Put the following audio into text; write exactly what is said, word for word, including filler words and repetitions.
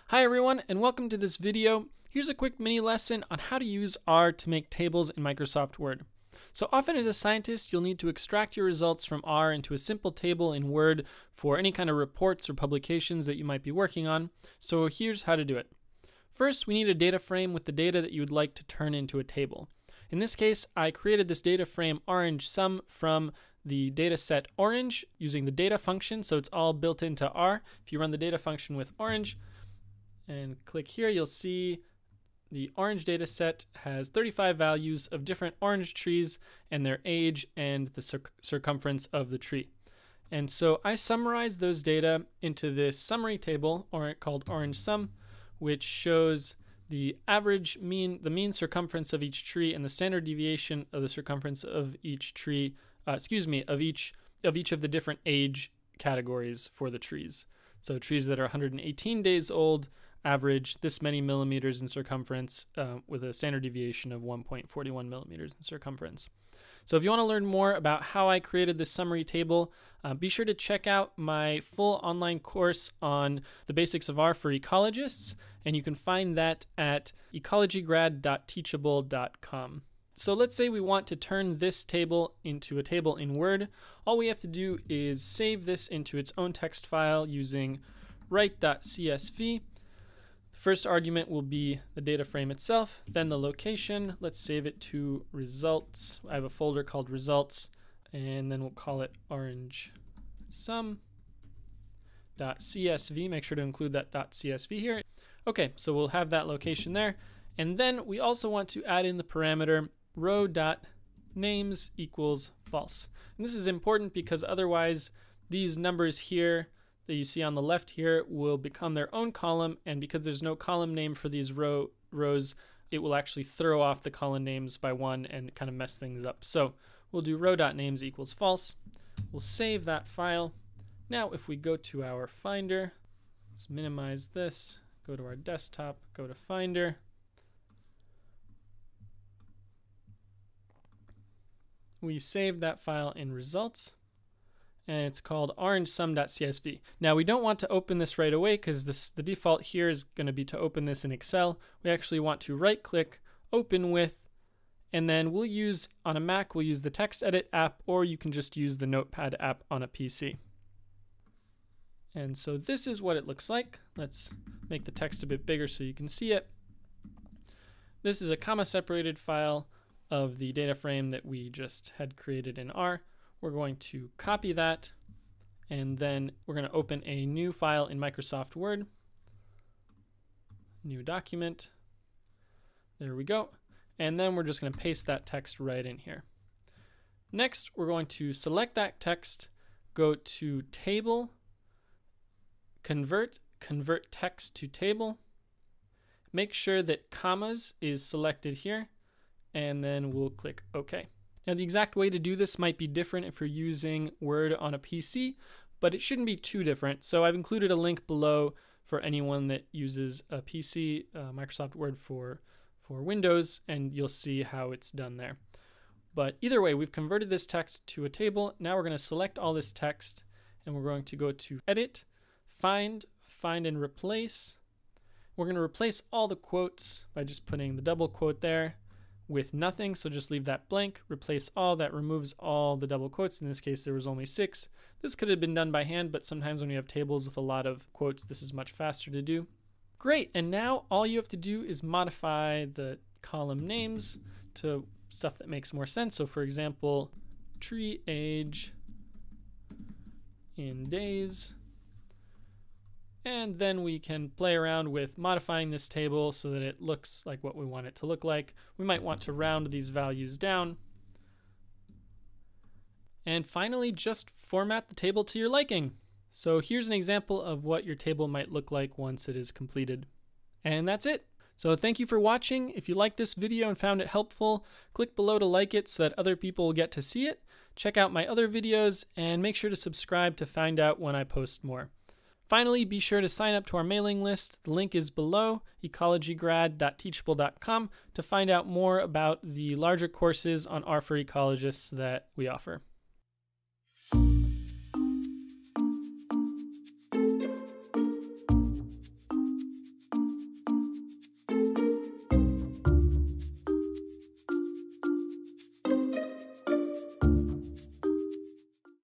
Hi everyone, and welcome to this video. Here's a quick mini lesson on how to use R to make tables in Microsoft Word. So often as a scientist, you'll need to extract your results from R into a simple table in Word for any kind of reports or publications that you might be working on. So here's how to do it. First, we need a data frame with the data that you would like to turn into a table. In this case, I created this data frame orange sum from the data set orange using the data function, so it's all built into R. If you run the data function with orange, and click here, you'll see the orange data set has thirty-five values of different orange trees and their age and the cir circumference of the tree. And so I summarized those data into this summary table or called orange sum, which shows the average mean, the mean circumference of each tree and the standard deviation of the circumference of each tree, uh, excuse me, of each of each of the different age categories for the trees. So trees that are one hundred eighteen days old average this many millimeters in circumference uh, with a standard deviation of one point four one millimeters in circumference. So if you want to learn more about how I created this summary table, uh, be sure to check out my full online course on the basics of R for ecologists, and you can find that at ecology grad dot teachable dot com. So let's say we want to turn this table into a table in Word. All we have to do is save this into its own text file using write dot C S V. First argument will be the data frame itself, then the location. Let's save it to results. I have a folder called results, and then we'll call it orange sum dot C S V. Make sure to include that .csv here. Okay, so we'll have that location there. And then we also want to add in the parameter row dot names equals false. And this is important because otherwise these numbers here that you see on the left here will become their own column, and because there's no column name for these row rows, it will actually throw off the column names by one and kind of mess things up. So we'll do row.names equals false. We'll save that file. Now if we go to our Finder, let's minimize this, go to our desktop, go to Finder. We saved that file in results, and it's called orange sum dot C S V. Now we don't want to open this right away because this the default here is going to be to open this in Excel. We actually want to right click, open with, and then we'll use, on a Mac, we'll use the text edit app, or you can just use the Notepad app on a P C. And so this is what it looks like. Let's make the text a bit bigger so you can see it. This is a comma separated file of the data frame that we just had created in R. We're going to copy that, and then we're going to open a new file in Microsoft Word. New document. There we go. And then we're just going to paste that text right in here. Next, we're going to select that text, go to Table, Convert, Convert Text to Table. Make sure that commas is selected here, and then we'll click OK. Now the exact way to do this might be different if you're using Word on a P C, but it shouldn't be too different. So I've included a link below for anyone that uses a P C, uh, Microsoft Word for, for Windows, and you'll see how it's done there. But either way, we've converted this text to a table. Now we're going to select all this text, and we're going to go to Edit, Find, Find and Replace. We're going to replace all the quotes by just putting the double quote there with nothing, so just leave that blank. Replace all, that removes all the double quotes. In this case, there was only six. This could have been done by hand, but sometimes when you have tables with a lot of quotes, this is much faster to do. Great, and now all you have to do is modify the column names to stuff that makes more sense. So for example, tree age in days. And then we can play around with modifying this table so that it looks like what we want it to look like. We might want to round these values down. And finally, just format the table to your liking. So here's an example of what your table might look like once it is completed. And that's it. So thank you for watching. If you liked this video and found it helpful, click below to like it so that other people will get to see it. Check out my other videos and make sure to subscribe to find out when I post more. Finally, be sure to sign up to our mailing list. The link is below, ecology grad dot teachable dot com, to find out more about the larger courses on R for ecologists that we offer.